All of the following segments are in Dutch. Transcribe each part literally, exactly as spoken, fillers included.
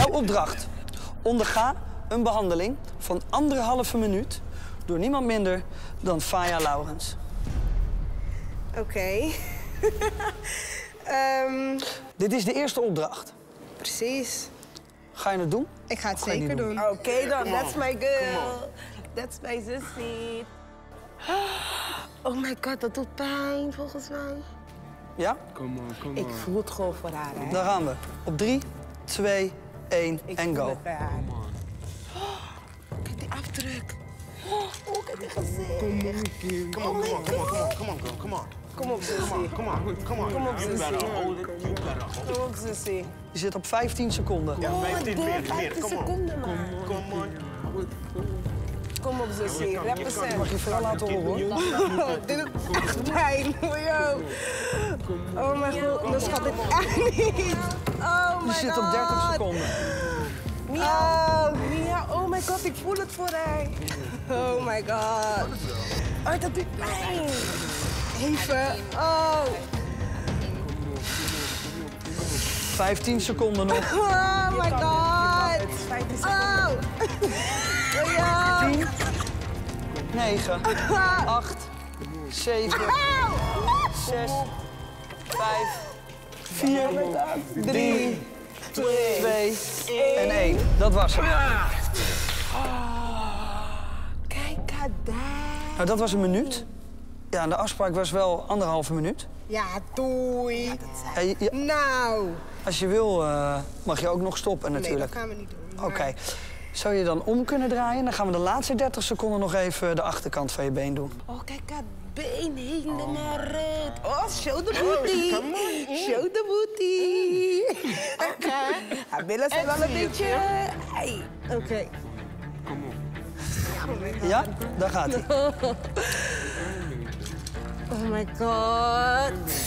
Jouw opdracht. Onderga een behandeling van anderhalve minuut door niemand minder dan Faya Laurens. Oké. Okay. um... Dit is de eerste opdracht. Precies. Ga je het doen? Ik ga het Ga zeker doen. Oké okay, dan, that's my girl. That's my zussie. Oh my god, dat doet pijn volgens mij. Ja? Kom on, kom on. Ik voel het gewoon voor haar, hè? Daar gaan we. Op drie, twee, één Ik en voel go. het bij haar. Oh, kijk die afdruk. Oh, kijk die gezicht. Come on, come on, come on, come on, come on, girl, come on. Kom op, zussie. Come on, come on. Kom op, You better zussie. hold it. You better hold it. Kom op, zussie. Je zit op vijftien seconden. Ja, vijftien, Oh, meer, meer. vijftien Kom on. seconden maar. Come on. Kom op, zussie. Represent. Mag je veel laten horen, hoor. Oh, dit doet echt pijn. Yo. Oh mijn god, dat schat ik echt niet. Oh my Je zit op dertig seconden. Mia, Mia, oh my god, ik voel het voor haar. Oh my god. Oh, dat doet pijn. Even, oh. vijftien seconden nog. Oh my god. Oh. Ja. tien, negen, acht, zeven, zes, vijf, vier, drie, twee en één. Dat was hem. Kijk haar daar. Nou, dat was een minuut. Ja, en de afspraak was wel anderhalve minuut. Ja, doei. Ja, je- je- Nou. als je wil, uh, mag je ook nog stoppen Nee, natuurlijk. dat gaan we niet doen. Oké. Maar- Zou je dan om kunnen draaien? Dan gaan we de laatste dertig seconden nog even de achterkant van je been doen. Oh, kijk haar been helemaal red. Oh, show the booty. Show the booty. Oké. Haar billen zijn wel een beetje... Hey. Oké. Okay. Ja? Daar gaat hij. Oh my god.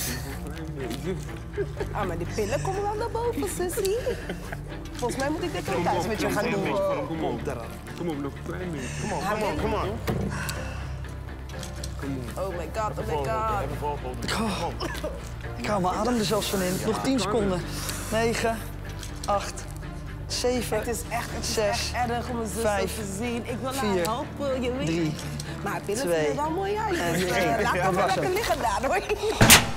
Ah, maar die pillen komen wel naar boven, sissy. Volgens mij moet ik dit ook thuis met je gaan doen. Kom op, kom op, nog een klein beetje. Kom on, come on, come on. Oh my god, oh my god. Ik hou mijn adem er zelfs van in. Nog tien seconden. negen, acht, zeven, Het is echt, het is zes, echt erg om een zus vijf, zo te zien. Ik wil vier, haar helpen, je weet. drie, Maar haar pillen twee, zien er wel mooi uit. Dus, en uh, één. laat Dat haar was lekker hem. liggen daar, hoor.